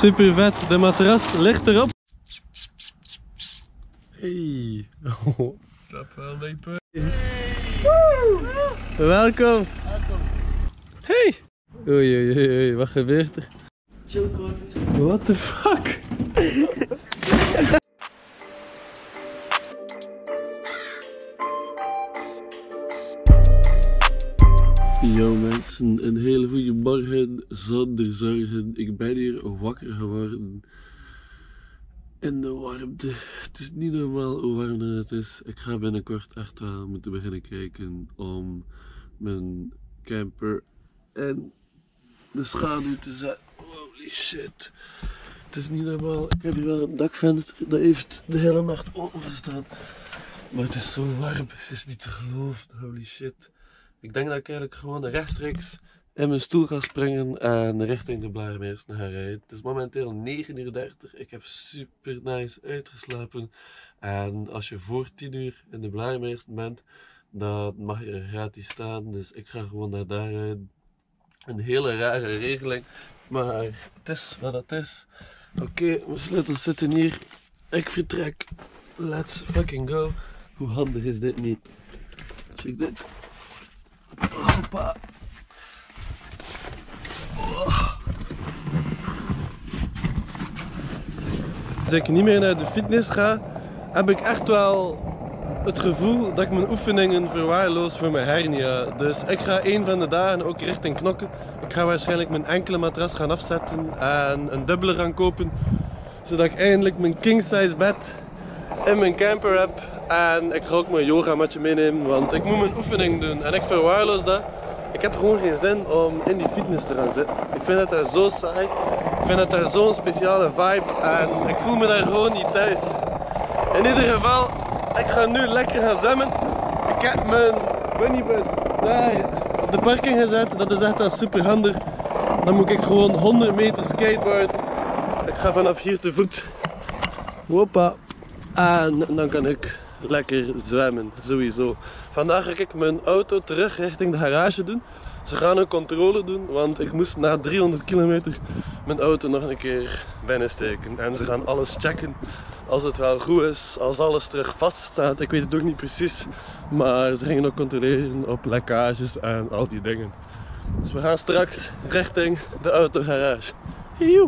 Super vet, de matras ligt erop. Hey. Oh. Slaap wel mee. Welkom. Hey. Oei, oei, oei, wat gebeurt er? Chill kort. What the fuck? Yo mensen, een hele goede morgen zonder zorgen. Ik ben hier wakker geworden in de warmte. Het is niet normaal hoe warm het is. Ik ga binnenkort echt wel moeten beginnen kijken om mijn camper in de schaduw te zetten. Holy shit. Het is niet normaal. Ik heb hier wel een dakvenster dat heeft de hele nacht opengestaan. Maar het is zo warm. Het is niet te geloven. Holy shit. Ik denk dat ik eigenlijk gewoon rechtstreeks in mijn stoel ga springen en richting de Blaarmeersen ga rijden. Het is momenteel 9:30 uur. Ik heb super nice uitgeslapen. En als je voor 10 uur in de Blaarmeersen bent, dan mag je er gratis staan. Dus ik ga gewoon naar daar rijden. Een hele rare regeling, maar het is wat het is. Oké, mijn sleutels zitten hier. Ik vertrek. Let's fucking go. Hoe handig is dit niet? Check dit. Hoppa. Oh. Als ik niet meer naar de fitness ga, heb ik echt wel het gevoel dat ik mijn oefeningen verwaarloos voor mijn hernia. Dus ik ga een van de dagen ook richting knokken. Ik ga waarschijnlijk mijn enkele matras gaan afzetten en een dubbele gaan kopen. Zodat ik eindelijk mijn king size bed in mijn camper heb. En ik ga ook mijn yogamatje meenemen, want ik moet mijn oefening doen. En ik verwaarloos dat. Ik heb gewoon geen zin om in die fitness te gaan zitten. Ik vind het daar zo saai. Ik vind het daar zo'n speciale vibe. En ik voel me daar gewoon niet thuis. In ieder geval, ik ga nu lekker gaan zwemmen. Ik heb mijn bunnybus daar op de parking gezet. Dat is echt wel super handig. Dan moet ik gewoon 100 meter skateboarden. Ik ga vanaf hier te voet. Hoppa. En dan kan ik lekker zwemmen, sowieso. Vandaag ga ik mijn auto terug richting de garage doen. Ze gaan een controle doen, want ik moest na 300 kilometer mijn auto nog een keer binnensteken. En ze gaan alles checken, als het wel goed is, als alles terug vaststaat. Ik weet het ook niet precies, maar ze gingen ook controleren op lekkages en al die dingen. Dus we gaan straks richting de autogarage. Joe!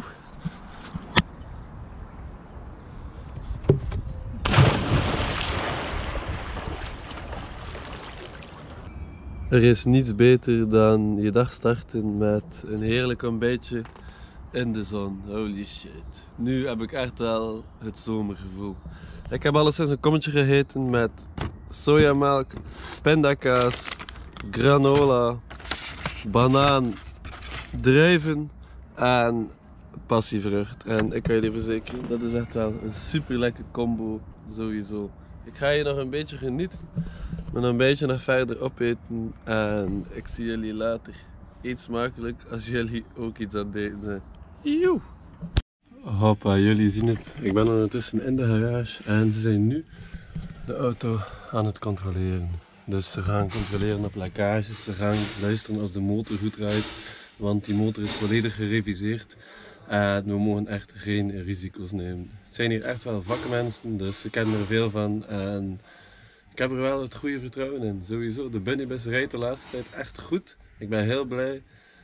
Er is niets beter dan je dag starten met een heerlijk ontbijtje in de zon. Holy shit. Nu heb ik echt wel het zomergevoel. Ik heb alleszins een kommetje gegeten met sojamelk, pindakaas, granola, banaan, druiven en passievrucht. En ik kan je verzekeren, dat is echt wel een super lekker combo, sowieso. Ik ga hier nog een beetje genieten, met een beetje nog verder opeten en ik zie jullie later. Eet smakelijk als jullie ook iets aan het eten zijn. Joe! Hoppa, jullie zien het. Ik ben ondertussen in de garage en ze zijn nu de auto aan het controleren. Dus ze gaan controleren op lekkages, ze gaan luisteren als de motor goed draait, want die motor is volledig gereviseerd. En we mogen echt geen risico's nemen. Het zijn hier echt wel vakmensen, dus ze kennen er veel van. En ik heb er wel het goede vertrouwen in. Sowieso, de bunnybus rijdt de laatste tijd echt goed. Ik ben heel blij.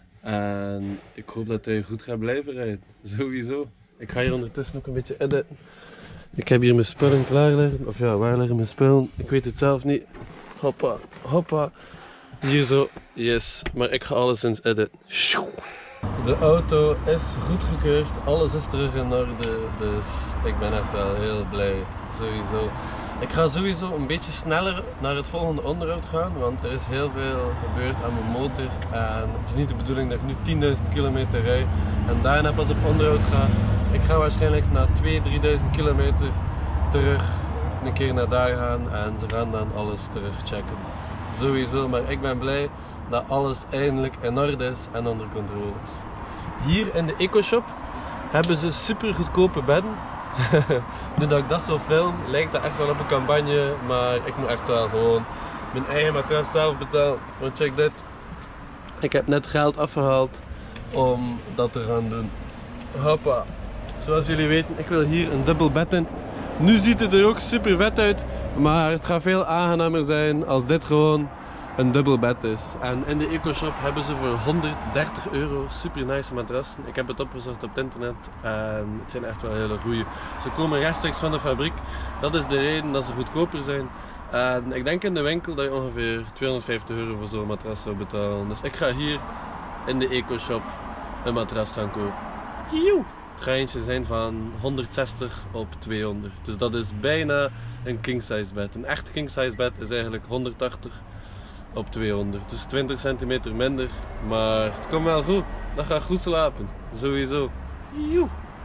En ik hoop dat hij goed gaat blijven rijden. Sowieso. Ik ga hier ondertussen ook een beetje editen. Ik heb hier mijn spullen klaar liggen. Of ja, waar liggen mijn spullen? Ik weet het zelf niet. Hoppa, hoppa. Hier zo. Yes. Maar ik ga alleszins editen. De auto is goedgekeurd, alles is terug in orde, dus ik ben echt wel heel blij, sowieso. Ik ga sowieso een beetje sneller naar het volgende onderhoud gaan, want er is heel veel gebeurd aan mijn motor en het is niet de bedoeling dat ik nu 10.000 kilometer rijd en daarna pas op onderhoud ga. Ik ga waarschijnlijk na 2.000-3.000 kilometer terug een keer naar daar gaan en ze gaan dan alles terug checken. Sowieso, maar ik ben blij dat alles eindelijk in orde is en onder controle is. Hier in de EcoShop hebben ze super goedkope bedden. Nu dat ik dat zo film, lijkt dat echt wel op een campagne, maar ik moet echt wel gewoon mijn eigen matras zelf betalen. Want check dit, ik heb net geld afgehaald om dat te gaan doen. Hoppa. Zoals jullie weten, ik wil hier een dubbel bed in. Nu ziet het er ook super vet uit, maar het gaat veel aangenamer zijn als dit gewoon een dubbel bed is. En in de EcoShop hebben ze voor €130 super nice matrassen. Ik heb het opgezocht op het internet en het zijn echt wel hele goeie. Ze komen rechtstreeks van de fabriek. Dat is de reden dat ze goedkoper zijn. En ik denk in de winkel dat je ongeveer €250 voor zo'n matras zou betalen. Dus ik ga hier in de EcoShop een matras gaan kopen. Joe! Het gaat eentje zijn van 160 op 200. Dus dat is bijna een king size bed. Een echt king size bed is eigenlijk 180 op 200. Dus 20 centimeter minder. Maar het komt wel goed. Dat gaat goed slapen. Sowieso. Joe!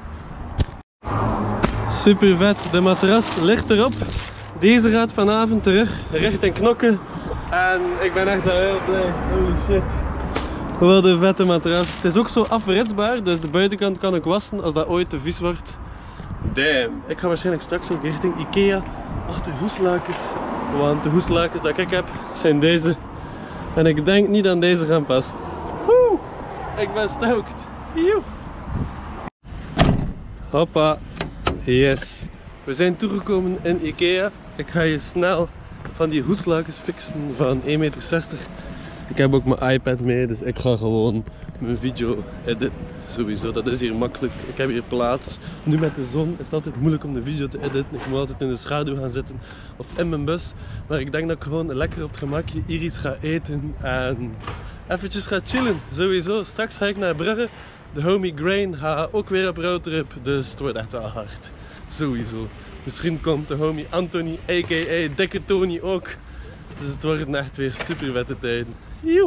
Super vet. De matras ligt erop. Deze gaat vanavond terug richting Knokke. En ik ben echt al heel blij. Holy shit. Wat een vette matras. Het is ook zo afritsbaar, dus de buitenkant kan ik wassen als dat ooit te vies wordt. Damn. Ik ga waarschijnlijk straks ook richting Ikea achter hoeslakens. Want de hoeslakens dat ik heb zijn deze. En ik denk niet aan deze gaan passen. Woe! Ik ben stoked. Joe! Hoppa. Yes. We zijn toegekomen in Ikea. Ik ga hier snel van die hoeslakens fixen van 1,60 meter. Ik heb ook mijn iPad mee, dus ik ga gewoon mijn video editen. Sowieso, dat is hier makkelijk. Ik heb hier plaats. Nu met de zon is het altijd moeilijk om de video te editen. Ik moet altijd in de schaduw gaan zitten of in mijn bus. Maar ik denk dat ik gewoon lekker op het gemakje hier iets ga eten en eventjes ga chillen. Sowieso, straks ga ik naar Brugge. De homie Grain gaat ook weer op roadtrip, dus het wordt echt wel hard. Sowieso. Misschien komt de homie Anthony, a.k.a. Dikke Tony ook. Dus het wordt echt weer super vette tijden. Joe!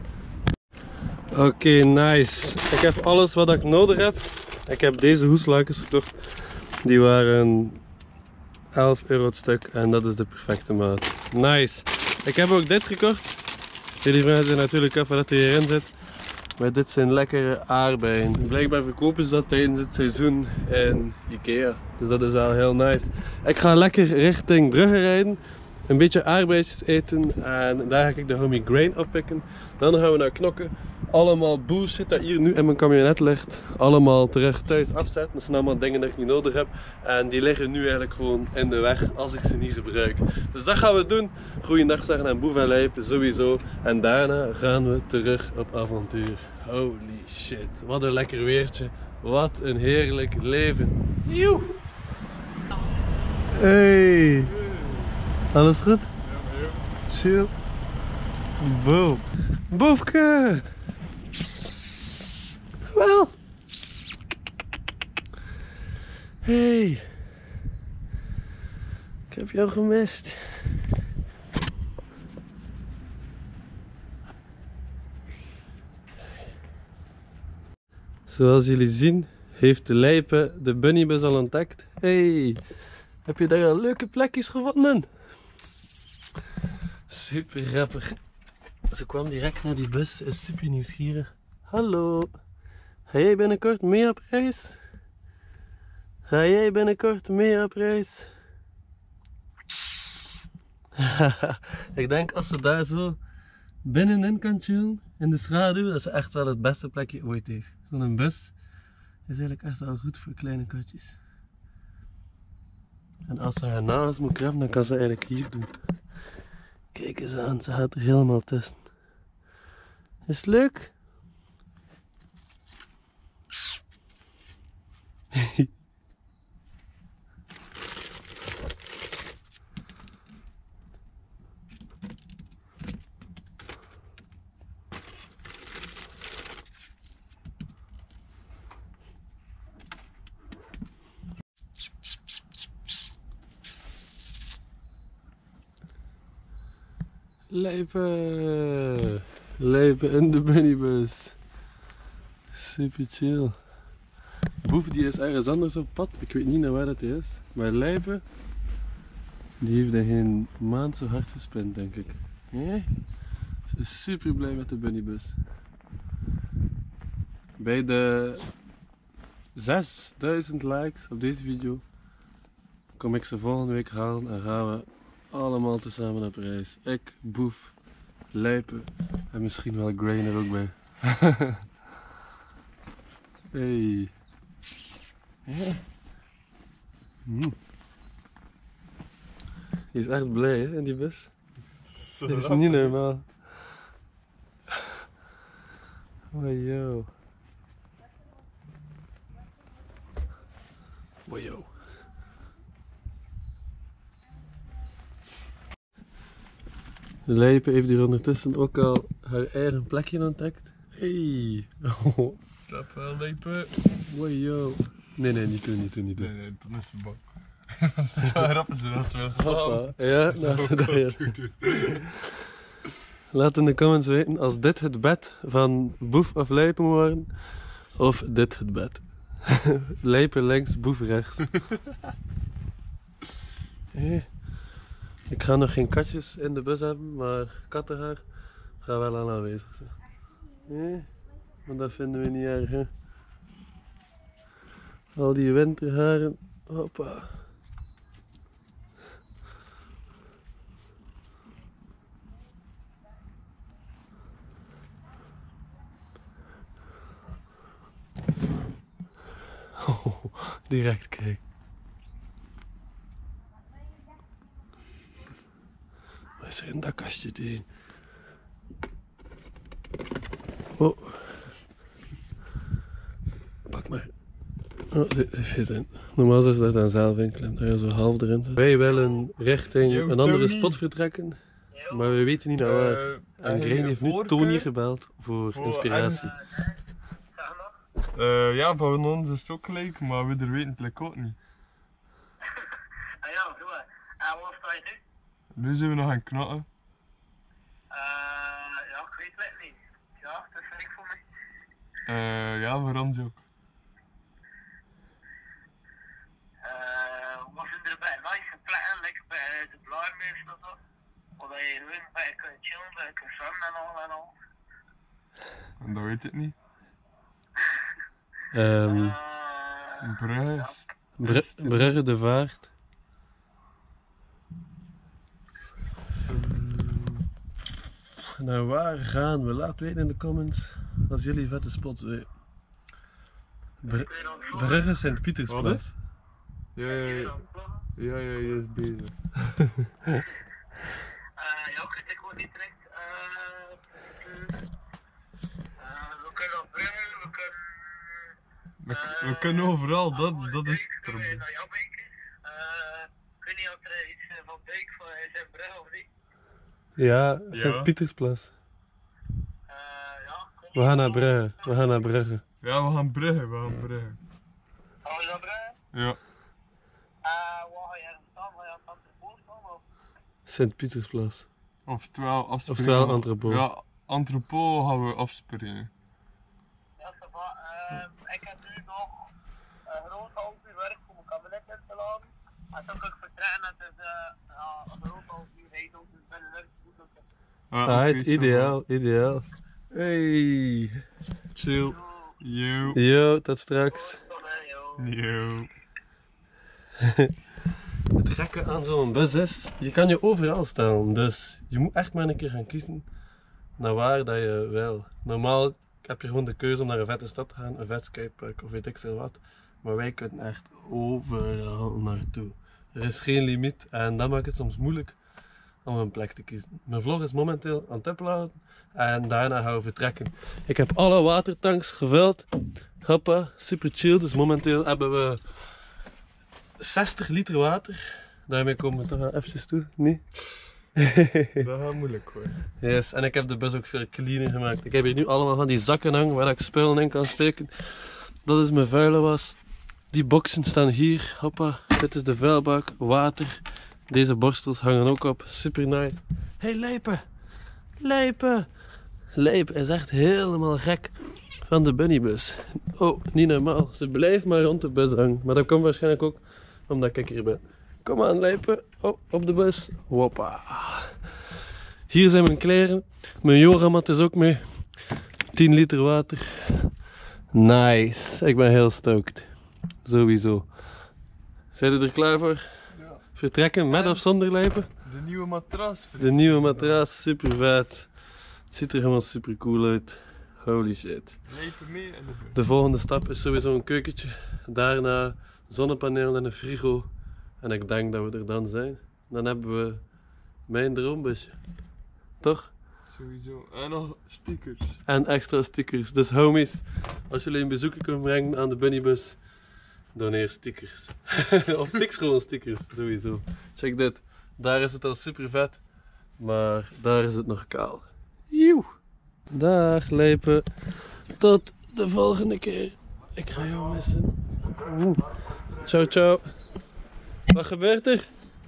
Oké, nice. Ik heb alles wat ik nodig heb. Ik heb deze hoeslakens gekocht. Die waren €11 het stuk en dat is de perfecte maat. Nice. Ik heb ook dit gekocht. Jullie vragen zich natuurlijk af wat er hierin zit. Maar dit zijn lekkere aardbeien. Blijkbaar verkopen ze dat tijdens het seizoen in Ikea. Dus dat is wel heel nice. Ik ga lekker richting Brugge rijden. Een beetje aardbeidjes eten en daar ga ik de homie Grain oppikken. Dan gaan we naar Knokke. Allemaal bullshit dat hier nu in mijn camionet ligt. Allemaal terug thuis afzetten. Dat zijn allemaal dingen die ik niet nodig heb. En die liggen nu eigenlijk gewoon in de weg als ik ze niet gebruik. Dus dat gaan we doen. Goeiedag zeggen aan Boef en Lijp, sowieso. En daarna gaan we terug op avontuur. Holy shit. Wat een lekker weertje. Wat een heerlijk leven. Joe! Hey! Alles goed? Ja, chill. Boef. Boefke! Wel. Hey. Ik heb jou gemist. Zoals jullie zien heeft de Lijpe de bunnybus al ontdekt. Hey. Heb je daar al leuke plekjes gevonden? Super grappig. Ze kwam direct naar die bus, is super nieuwsgierig. Hallo. Ga jij binnenkort mee op reis? Ga jij binnenkort mee op reis? Ik denk als ze daar zo binnenin kan chillen, in de schaduw, dat ze echt wel het beste plekje ooit heeft. Zo'n bus is eigenlijk echt wel goed voor kleine katjes. En als ze haar nagels moet krabben, dan kan ze eigenlijk hier doen. Kijk eens aan, ze gaat er helemaal tussen. Is het leuk? Lijpen! Lijpen in de bunnybus. Super chill. Boef die is ergens anders op pad. Ik weet niet naar waar dat is. Maar Lijpen, die heeft er geen maand zo hard gespind, denk ik. Nee? Ze is super blij met de bunnybus. Bij de 6000 likes op deze video kom ik ze volgende week halen en gaan we allemaal tezamen op reis. Ik, Boef, Lijpen en misschien wel Grain er ook bij. Hey. Die is echt blij hè, in die bus. Zo Dat is grappig. niet normaal. Wajo. Wajo. De Lijpe heeft hier ondertussen ook al haar eigen plekje ontdekt. Hey. Oh. Slaap wel, Lijpe. Wajo. Nee, niet doen. Nee, dan is het bang. Dat is wel grappig, zodat ze wel slapen. Hoppa. Ja, nou ze daar. Laat in de comments weten als dit het bed van Boef of Lijpe moet worden. Of dit het bed. Lijpe links, Boef rechts. Ik ga nog geen katjes in de bus hebben, maar kattenhaar gaat wel aan aanwezig zijn. Maar dat vinden we niet erg, hè. Al die winterharen. Hoppa. Oh, direct kijk. Wat is er in dat kastje te zien? Oh. Pak maar. Oh, zit in. Normaal is dat dan zelf inklemmen, dat je zo half erin zit. Wij willen richting Yo, een andere Tony. spot vertrekken, maar we weten niet naar waar. En Green heeft nu Tony gebeld voor inspiratie. Ja, van ons is het ook gelijk, maar we er weten het ook niet. Ja, zo. En wat sta je nu? Nu zijn we nog aan het knotten. Ja, ik weet het niet. Ja, dat is niks voor mij. Ja, voor ons ook. Wat vind je erbij? Nice plekken, lekker bij de Blaarmeester of zo. Waar je gewoon bij kunt chillen, bij kunt zwemmen en al. En dat weet ik niet. Brugge. Brugge de Vaart. Naar waar gaan we? Laat weten in de comments als jullie vette spots weten. Brugge Sint-Pietersplas. Ja, je is bezig. Ja, ik weet gewoon niet direct. We kunnen op Brugge, we kunnen... We kunnen overal, dat is het Kunnen we probleem. naar jouw beek? Ik weet niet of er iets van Beek van zijn Brugge of niet. Ja, Ja. Sint-Pietersplas. Ja. We gaan naar Brugge. We gaan naar Brugge. Ja, we gaan Brugge. Gaan we naar Brugge? Ja. Waar ga jij dan staan? Ga je aan het Antwerpen staan? Of? Sint-Pietersplas. Oftewel afspringen. Oftewel Entrepot. Ja, Entrepot gaan we afspringen. Ja, ça va. Ik heb nu nog een groot half uur werk om mijn kabinet in te laden. En dan kan ik vertrekken. Het is een groot half uur rijden, dus binnen werk moet ik. Right, ideaal. Hey. Chill. Yo. Yo, tot straks. Yo. Het gekke aan zo'n bus is, je kan je overal staan, dus je moet echt maar een keer gaan kiezen naar waar dat je wil. Normaal heb je gewoon de keuze om naar een vette stad te gaan, een vet skatepark of weet ik veel wat, maar wij kunnen echt overal naartoe. Er is geen limiet en dat maakt het soms moeilijk om een plek te kiezen. Mijn vlog is momenteel aan het uploaden en daarna gaan we vertrekken. Ik heb alle watertanks gevuld, hoppa, super chill, dus momenteel hebben we 60 liter water. Daarmee komen we toch wel eventjes toe, niet? Dat gaat moeilijk hoor. Yes, en ik heb de bus ook veel cleaner gemaakt. Ik heb hier nu allemaal van die zakken hangen waar ik spullen in kan steken. Dat is mijn vuile was. Die boxen staan hier. Hoppa, dit is de vuilbak, water. Deze borstels hangen ook op. Super nice. Hey Lijpe! Lijpe! Lijpe is echt helemaal gek van de bunnybus. Oh, niet normaal. Ze blijft maar rond de bus hangen. Maar dat komt waarschijnlijk ook omdat ik hier ben. Kom aan Lijpe. Oh, op de bus. Hoppa. Hier zijn mijn kleren. Mijn yogamat is ook mee. 10 liter water. Nice. Ik ben heel stoked. Sowieso. Zijn jullie er klaar voor? Ja. Vertrekken met of zonder Lijpe? De nieuwe matras. De nieuwe matras, super vet. Het ziet er helemaal super cool uit. Holy shit. Lepen mee en De volgende stap is sowieso een keukentje. Daarna zonnepaneel en een frigo. En ik denk dat we er dan zijn. Dan hebben we mijn droombusje. Toch? sowieso. En nog stickers. En extra stickers. Dus homies, als jullie een bezoekje kunnen brengen aan de Bunnybus, doneer stickers. Of fix gewoon stickers, sowieso. Check dit. Daar is het al super vet. Maar daar is het nog kaal. Joe. Dag Lepen. Tot de volgende keer. Ik ga jou missen. Oeh. Ciao ciao. Wat gebeurt er?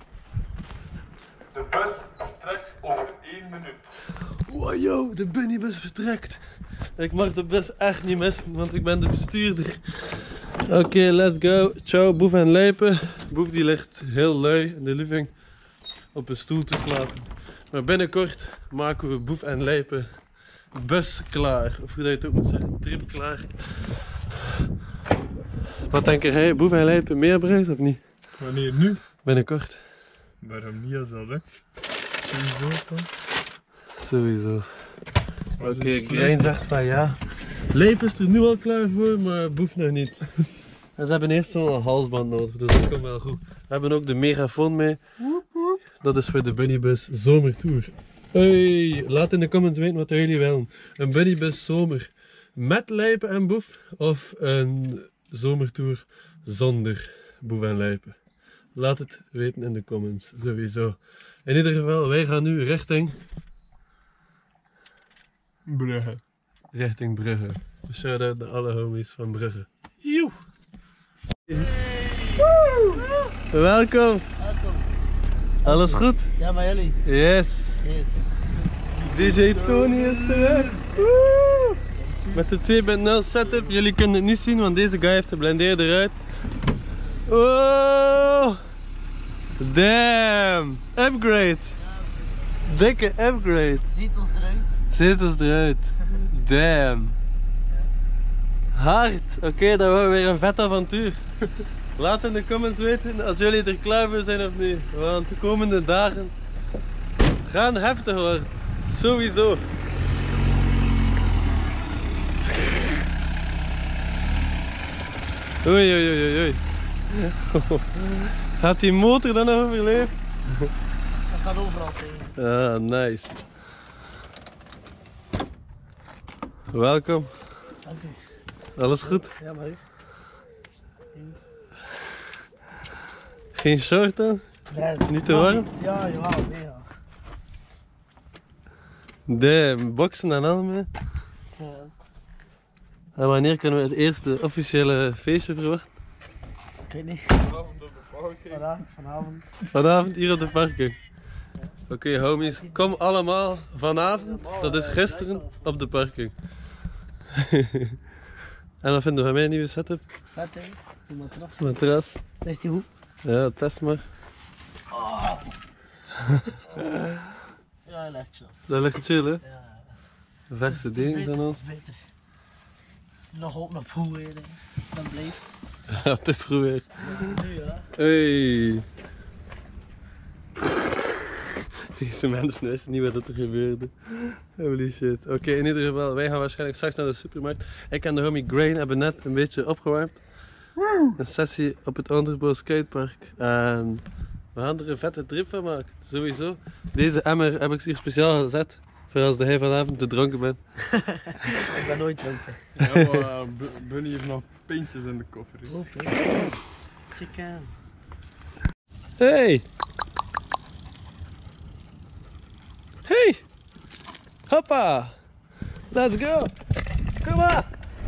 De bus vertrekt over 1 minuut. Wow, yo, de Bunnybus vertrekt. Ik mag de bus echt niet missen, want ik ben de bestuurder. Oké, let's go. Ciao, Boef en Lepen. Boef die ligt heel lui in de living op een stoel te slapen. Maar binnenkort maken we Boef en Lepen bus klaar. Of hoe dat je het ook moet zeggen, trip klaar. Wat denk jij, Boef en Lepen meer bruis of niet? Wanneer nu? Binnenkort. Waarom niet als dat lukt? Sowieso dan. Sowieso. Was Oké, het Grain zegt van ja. Leep is er nu al klaar voor, maar Boef nog niet. En ze hebben eerst zo'n halsband nodig, dus dat komt wel goed. We hebben ook de megafoon mee. Dat is voor de Bunnybus zomertour. Hey, laat in de comments weten wat jullie willen. Een Bunnybus zomer met Lijpen en Boef of een zomertour zonder Boef en Lijpen. Laat het weten in de comments, sowieso. In ieder geval, wij gaan nu richting Brugge. Brugge. Shout-out naar alle homies van Brugge. Joe! Welkom! Alles goed? Ja, maar jullie? Yes! Yes. DJ Tony is terug! Woe! Met de 2.0 setup. Jullie kunnen het niet zien, want deze guy heeft de blendeerder eruit. Oh! Damn! Upgrade! Dikke upgrade! Zetels eruit. Zetels eruit. Damn. Hard. Oké, dan wordt weer een vet avontuur. Laat in de comments weten als jullie er klaar voor zijn of niet. Want de komende dagen gaan heftig worden. Sowieso. Oei oei oei oei. Gaat die motor dan nog overleven? Dat gaat overal tegen. Ah, nice. Welkom. Dank u. Alles goed? Ja, maar u? Geen short dan? Nee, Niet te warm? Ja, jawel, mega. Damn, boksen en al mee. Ja. En wanneer kunnen we het eerste officiële feestje verwachten? Ik weet niet. Vanavond op de parking. Vanavond. Vanavond hier op de parking. Oké, homies, kom allemaal vanavond, dat is gisteren, op de parking. En wat vinden we van mijn nieuwe setup? Vet hè? Die matras. Matras. Ligt die hoe? Ja, test maar. Ja, ligt zo. Dat ligt chill, hè? Ja. Verse ding van ons. Beter. Nog op naar poe weer. Dan blijft. Ja, het is goed weer. Nu ja. Hey. Deze mensen wisten niet wat er gebeurde. Holy shit. Oké, in ieder geval, wij gaan waarschijnlijk straks naar de supermarkt. Ik en de homie Grain hebben net een beetje opgewarmd. Een sessie op het Onderbo Skatepark. En we gaan er een vette trip van maken. Sowieso. Deze emmer heb ik hier speciaal gezet. Voor als hij vanavond te dronken bent. Ik ben nooit dronken. Ja, maar Bunny heeft nog pintjes in de koffer. hè. Oh, kijk. Chicken. Hey! Hey! Hoppa! Let's go! Kom maar!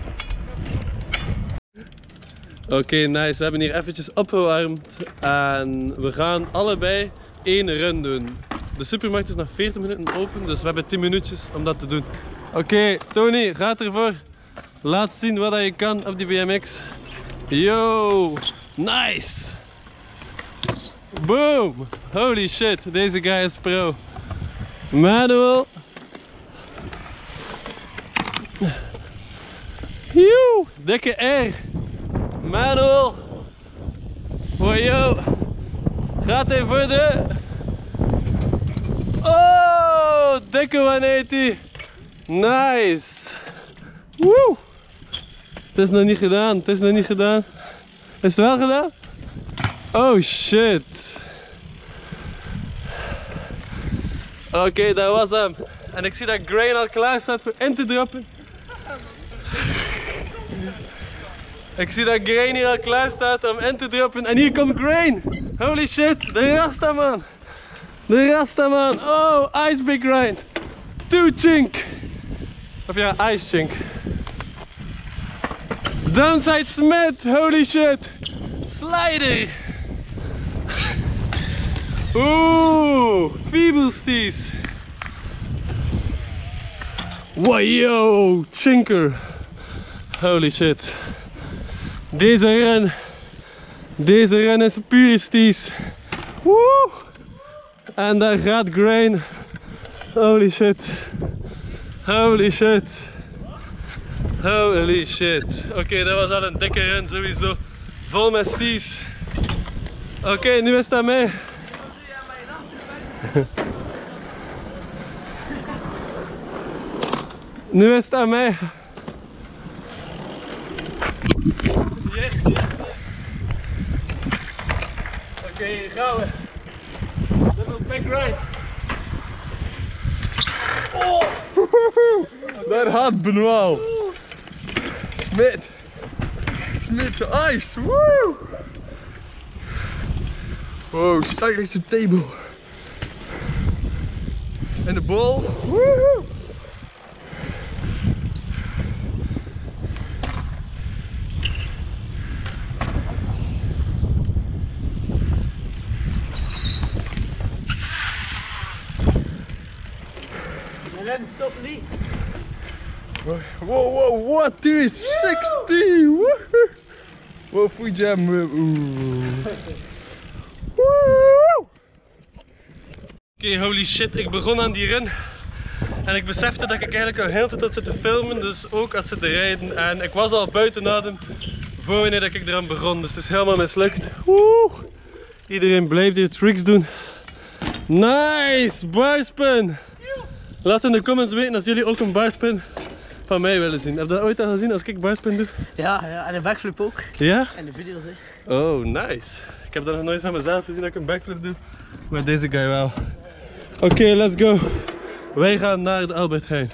Oké, nice. We hebben hier eventjes opgewarmd en we gaan allebei 1 run doen. De supermarkt is nog 40 minuten open, dus we hebben 10 minuutjes om dat te doen. Oké, Tony, gaat ervoor. Laat zien wat je kan op die BMX. Yo! Nice! Boom! Holy shit, deze guy is pro. Manual. Joe, dikke R. Manual. Voor jou. Gaat hij voor de... Oh, dikke 180. Nice. Woe! Het is nog niet gedaan, het is nog niet gedaan. Is het wel gedaan? Oh shit. Oké, dat was hem. En ik zie dat Grain al klaar staat voor in te droppen. Ik zie dat Grain hier al klaar staat om in te droppen. En hier komt Grain. Holy shit, de Rastaman. De Rastaman. Oh, Ice Big Grind. 2 chink. Of ja, Ice chink. Downside Smith, holy shit. Slider. Oeh, Feeblesties. Wow, Chinker. Holy shit. Deze ren is puristies. Woe. En daar gaat Grain. Holy shit. Holy shit. Holy shit. Oké, dat was al een dikke ren sowieso. Vol met sties. Oké, nu is het aan mij. Nu is het aan mij. Yes. Oké, hier gaan we. Double back right. Oh! Daar gaat Benoît. Smith. Smith ice. Woo! Wow, strike next to the table. And the ball. Woo! Stop niet. Wow, wow, what 360! Woo! Wow, free jam. Oké, holy shit, ik begon aan die run. En ik besefte dat ik eigenlijk al heel de tijd had zitten filmen, dus ook had zitten rijden. En ik was al buiten adem voor wanneer ik eraan begon, dus het is helemaal mislukt. Woe! Iedereen blijft hier tricks doen. Nice! Barspin! Laat in de comments weten als jullie ook een barspin van mij willen zien. Heb je dat ooit al gezien als ik barspin doe? Ja, en een backflip ook. Ja? En de video's, hè. Oh, nice. Ik heb dat nog nooit van mezelf gezien dat ik een backflip doe. Maar deze guy wel. Oké, let's go. Wij gaan naar de Albert Heijn.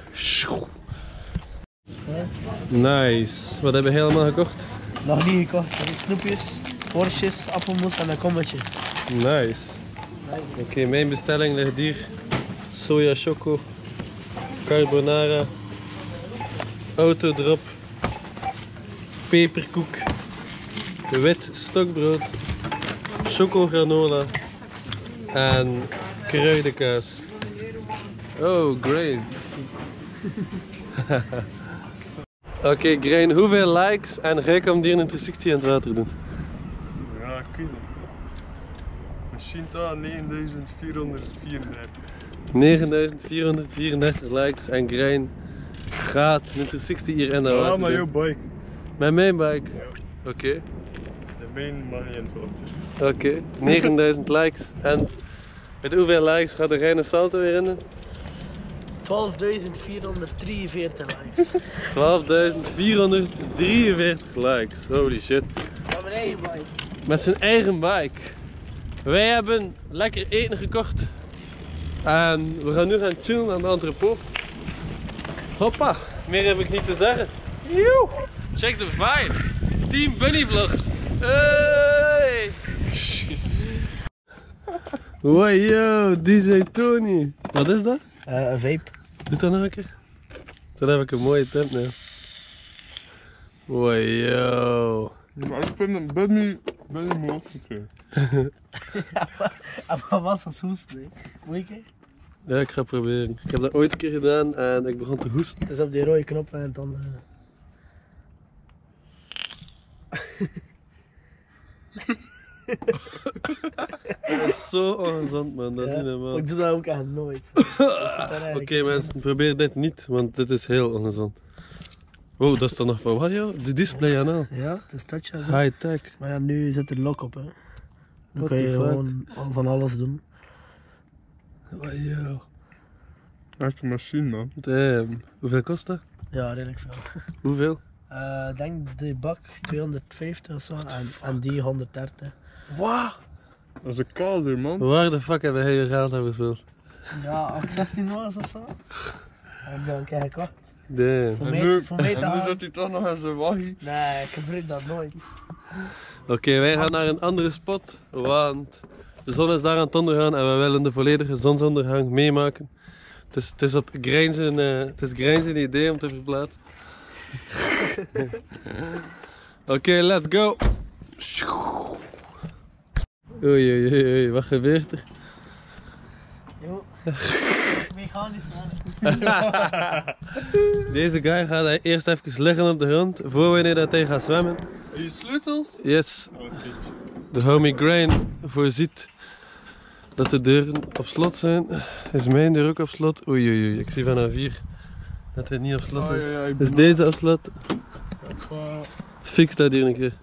Nice. Wat hebben we helemaal gekocht? Nog niet gekocht. Snoepjes, worstjes, appelmoes en een kommetje. Nice. Oké, mijn bestelling ligt hier. Soja choco, carbonara, autodrop, peperkoek, wit stokbrood, chocogranola en kruidenkaas. Oh, Grain. Oké, Grain, hoeveel likes en ga ik om die een 360 in het water doen? Ja, ik weet het. Misschien toch 9434. 9434 likes en Grain gaat een 360 hier in de water Ja, maar doen. jouw bike. Met mijn bike? Ja. Oké. De mijn mag niet in het water. Oké, 9000 likes. En met hoeveel likes gaat de Reine Salto weer in? 12.443 likes. 12.443 likes. Holy shit. Met mijn eigen bike. Met zijn eigen bike. Wij hebben lekker eten gekocht. En we gaan nu gaan chillen aan de entrepot. Hoppa, meer heb ik niet te zeggen. Joe. Check de vibe. Team Bunny Vlogs. Hey. Wow, yo, DJ Tony. Wat is dat? Een vape. Doe dat nog een keer. Dan heb ik een mooie thumbnail. Wow, yo. Maar ik vind hem Bunny mooi gekregen. Maar wat als hoest, hè? Moet ik, hè? Ja, ik ga proberen. Ik heb dat ooit een keer gedaan en ik begon te hoesten. Dus op die rode knop en dan... Dat is zo ongezond, man. Dat is niet normaal. Ik doe dat ook echt nooit. Oké, mensen, probeer dit niet, want dit is heel ongezond. Wow, dat is dan nog van wat, joh? De display aan al. Ja, het is touch en zo. High tech. Maar ja, nu zit er lock op, hè. Nu What kan the je fuck? gewoon van alles doen. Wow, yo. Dat is een machine, man. Damn. Hoeveel kost dat? Ja, redelijk veel. Hoeveel? Ik denk de bak 250 of zo en die 130. Wow. Dat is een kouder, man. Waar de fuck hebben we je geld aan gespeeld? Ja, als ik 16 was of zo. En ik ben een keer gekocht. Damn. Voor mij te en nu gaan. zat hij toch nog aan zijn waggie. Nee, ik gebruik dat nooit. Oké, wij gaan naar een andere spot, want de zon is daar aan het ondergaan en we willen de volledige zonsondergang meemaken. Het is op grijnzen idee om te verplaatsen. Oké, let's go! Oei, oei, oei, oei, wat gebeurt er? Jo. Mechanisch aan. Deze guy gaat eerst even liggen op de grond, voor wanneer dat hij gaat zwemmen. En je sleutels? Yes, Oh, de homie Grain voorziet dat de deuren op slot zijn. Is mijn deur ook op slot? Oei, oei, oei, ik zie vanaf hier dat hij niet op slot is. Ja, Is deze op slot? Fix dat hier een keer.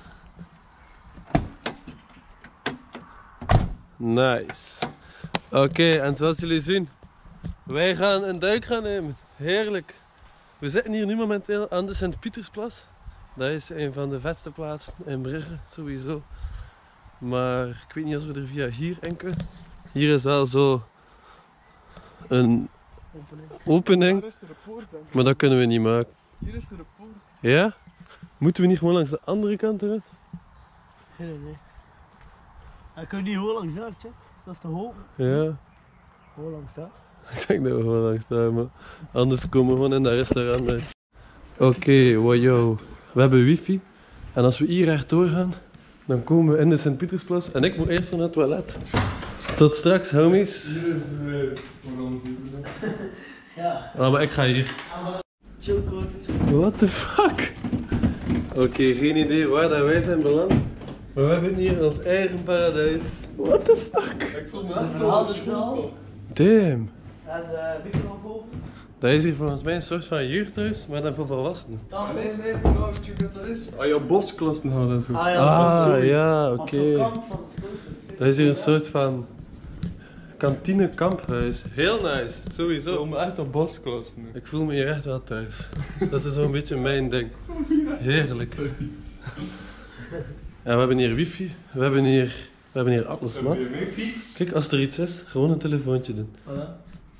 Nice. Oké, en zoals jullie zien, wij gaan een duik gaan nemen. Heerlijk. We zitten hier nu momenteel aan de Sint-Pietersplas. Dat is een van de vetste plaatsen in Brugge, sowieso. Maar ik weet niet of we er via hier enkele. Hier is wel zo een opening, Hier is er een poort, denk ik. maar dat kunnen we niet maken. Hier is er een poort. Ja? Moeten we niet gewoon langs de andere kant eruit? Geen idee. Ik kan niet hoe langs daar, check. Dat is te hoog. Ja, Hoe langs daar? ik denk dat we gewoon langs staan, maar anders komen we gewoon in dat restaurant uit. Oké, wow. We hebben wifi. En als we hier rechtdoor gaan, dan komen we in de Sint-Pietersplas. En ik moet eerst naar het toilet. Tot straks, homies. Hier is de voor ons hier. Ja. Ah, maar ik ga hier. Chill code. What the fuck? Oké, geen idee waar dat wij zijn beland. Maar we hebben hier ons eigen paradijs. What the fuck? Ik voel me De net zo verhaal op is school. al. Damn. En de microfoon. Dat is hier volgens mij een soort van jeugdhuis, maar dan voor volwassenen. Tafel. Nee, nou weet je wat dat is? Ah, je bosklassen gaan en zo. Ah ja, dat is zoiets. ja, Op zo'n oké. kant van het grote. Dat is hier een soort van kantine-kamphuis. Heel nice, Ik sowieso. voel me echt op bosklassen nu. Ik voel me hier echt wel thuis. Dat is zo'n beetje mijn ding. Heerlijk. Ja, we hebben hier wifi, we hebben hier alles, man. Heb je mijn fiets? Kijk, als er iets is, gewoon een telefoontje doen. Voilà.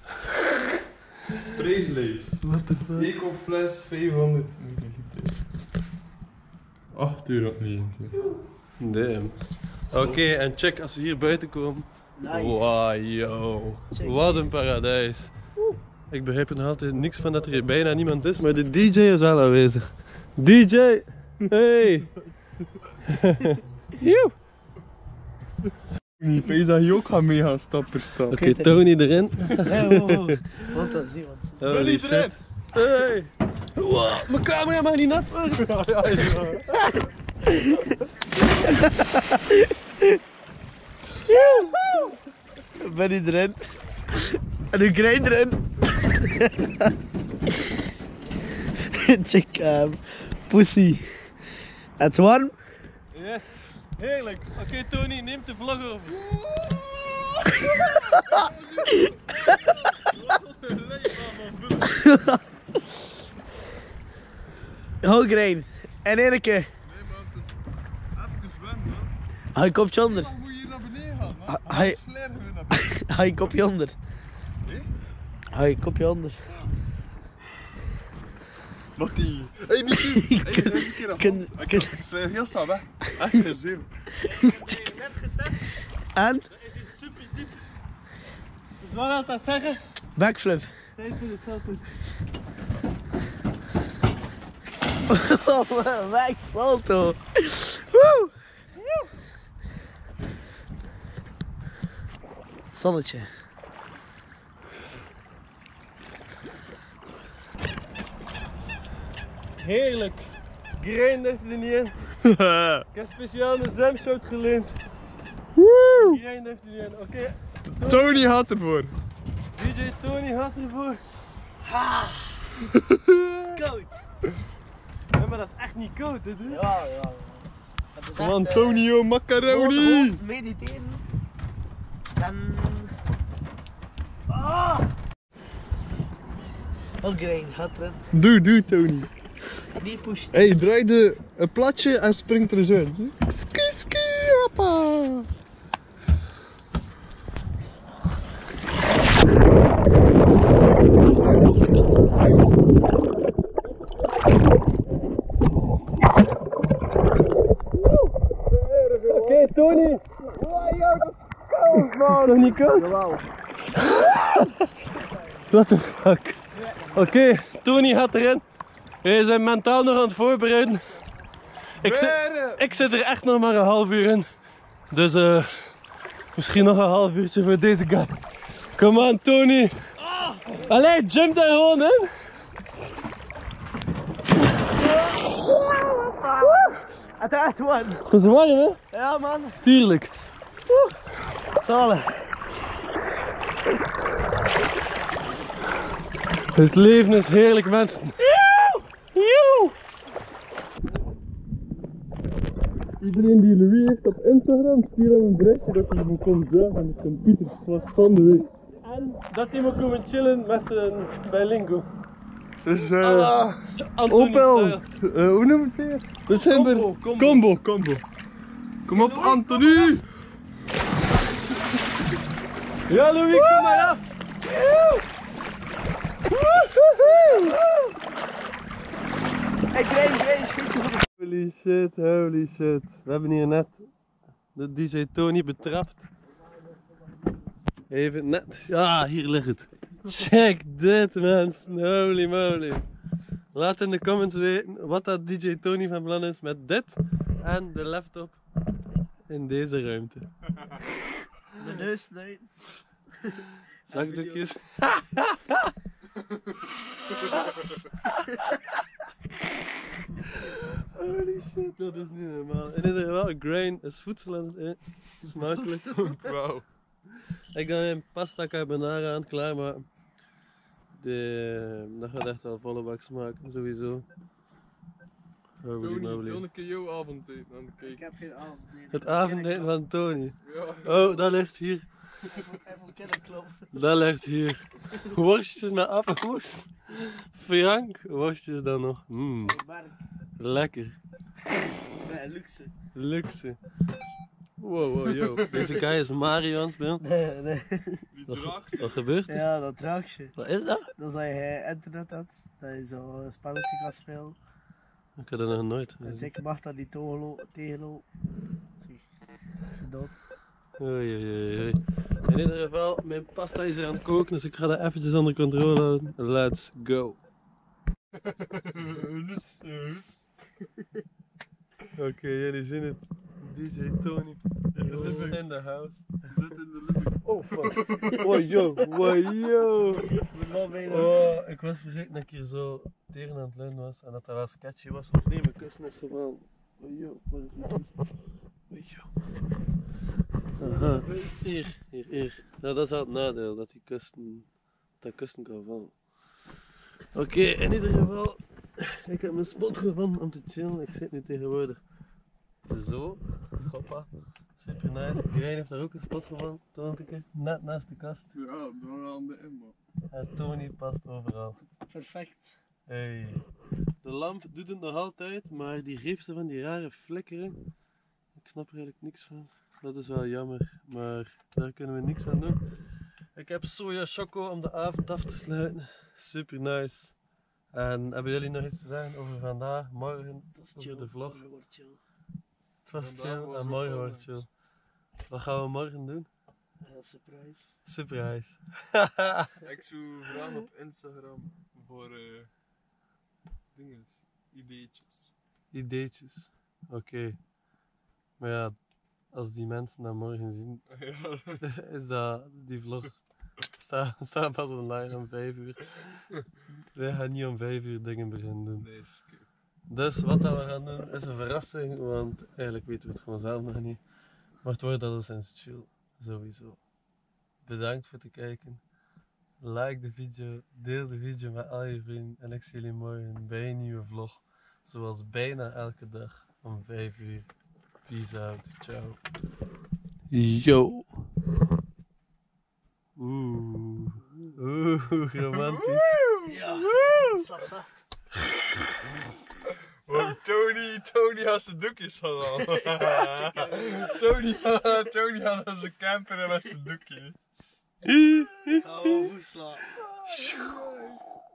Prijslijst. What the fuck? Ecofles 500 milliliter. 8 euro niet. Damn. Oké, en check als we hier buiten komen. Nice. Wow, yo. Check. Wat een paradijs. Ik begrijp er nog altijd niks van dat er hier bijna niemand is, maar de DJ is wel aanwezig. DJ! Hey! Joe! Ik weet dat je ook gaat mee gaan stappen staan. Oké, Tony erin. Hey, wow. Want dat zie je wat. Holy niet erin. shit. Hey! Wow, mijn camera mag niet nat worden. Ben je erin? En nu Grain erin. Check, pussy. Het is warm. Yes, heerlijk. Oké, Tony, neem de vlog over. Ho Grain. En één keer. Nee man, het is even zwemmen man. Hou je kopje onder. Dan moet je hier naar beneden gaan man. Hij- Dan slerven we naar beneden. Hou je kopje onder. Hou je kopje onder. Nog die. Hé, niet die. Hé, een keer af. Kun- Ik zweer heel snel weg. Echt geen zin. En? Dat is hier super diep. Dus wat wil dat zeggen? Backflip. Tijd voor de salto. Back salto. Woe. Zonnetje. Heerlijk. Grain heeft er niet in. Ik heb speciaal een zwemshort geleend. Grain heeft er niet in. Oké, Tony gaat ervoor. DJ Tony gaat ervoor. Het is koud. Ja, maar dat is echt niet koud, hè? Dude? Ja. Het is Van echt, Antonio Macaroni. gewoon mediteren. En... Oké, gaat erin. Doe Tony. Niet pushen. Hey, draai een platje en springt er eens uit. Zie? Ski, hoppa. Oké, Tony. Man, nog niet koud? Jawel. What the fuck? Oké, Tony gaat erin. We zijn mentaal nog aan het voorbereiden. Ik zit er echt nog maar een half uur in. Dus misschien nog een half uurtje voor deze guy. Come on, Tony. Allee, jump daar gewoon in. Het is echt warm. Het is warm, hè? Ja, man. Tuurlijk. Zalig. Het leven is heerlijk, mensen. Joe! Iedereen die Louis heeft op Instagram, stuur hem een berichtje dat hij hem kon zuigen aan de Sint-Pieters. Het was van de week. En dat hij moet komen chillen met zijn bijlingo. Dus Anthony Opel, style. hoe noem je het? We zijn er. Combo. Combo. Kom op, Anthony! Ja, Louis, kom maar af. Ik rijd. Holy shit. We hebben hier net de DJ Tony betrapt. Even net. Ja, hier ligt het. Check dit, mensen. Holy moly. Laat in de comments weten wat dat DJ Tony van plan is met dit en de laptop in deze ruimte. Mijn neus nee. Zakdoekjes. Holy shit, dat is niet normaal. In ieder geval, grain is voedsel aan het eten. Smakelijk. Wauw. Ik ga mijn pasta carbonara aan het klaarmaken. Dat gaat echt wel volle bak smaken, sowieso. Holy Tony, moly. dan een keer jouw avondeten aan de Ik cake. heb geen avondeten. Het avondeten van Tony. Ja. Oh, dat ligt hier. Ik moet even kennen kloppen. Dat ligt hier. Worstjes met appelmoes. Frank, worstjes dan nog. Werk. Lekker. Nee, luxe. Luxe. Wow, yo. Deze guy is Mario aan het spelen. Nee. Die draagt Wat gebeurt er? Ja, dat draagje. Wat is dat? Dan zou je internet had, dat je zo een spelletje kan spelen. Ik heb dat nog nooit. En zeker mag dat niet tegenlopen. Ze dood. Oei. In ieder geval, mijn pasta is er aan het koken, dus ik ga dat eventjes onder controle houden. Let's go. Oké, jullie zien het. DJ Tony is in the house. Zit in de living. Oh fuck. Wow yo. Oh, ik was vergeten dat ik hier zo tegen aan het leunen was en dat dat wel sketchy was. Of nee, mijn kussen is gevallen. Oh yo, waar is mijn kussen? Oh yo. Aha. Hier. Nou, dat is wel het nadeel, dat dat kussen kan vallen. Oké, in ieder geval, ik heb mijn spot gevonden om te chillen. Ik zit nu tegenwoordig zo. Hoppa. Super nice. Iedereen heeft daar ook een spot gevonden, Toonteke. Net naast de kast. Ja, dan aan de inbouw. En Tony past overal. Perfect. Hey. De lamp doet het nog altijd, maar die geeft ze van die rare flikkeren. Ik snap er eigenlijk niks van. Dat is wel jammer, maar daar kunnen we niks aan doen. Ik heb soja choco om de avond af te sluiten. Super nice. En hebben jullie nog iets te zeggen over vandaag, morgen, over de vlog? Het was Vandaag chill was en ook morgen wel wordt nice. chill. Wat gaan we morgen doen? Surprise. Surprise. Ik zou vragen op Instagram voor dingen, ideetjes. Ideetjes. Oké. Maar ja, als die mensen dat morgen zien, Ja, is dat die vlog staat pas online om 5 uur. Wij gaan niet om 5 uur dingen beginnen doen. nee, skip. Dus wat dat we gaan doen is een verrassing, want eigenlijk weten we het gewoon zelf nog niet. Maar het wordt alleszins chill, sowieso. Bedankt voor het kijken. Like de video, deel de video met al je vrienden en ik zie jullie morgen bij een nieuwe vlog. Zoals bijna elke dag om 5 uur. Peace out, ciao. Yo. Oeh, romantisch. Ja, slap zacht. Oh, Tony had zijn doekjes al. Tony had zijn camper met zijn doekjes. Oh, goed slaap.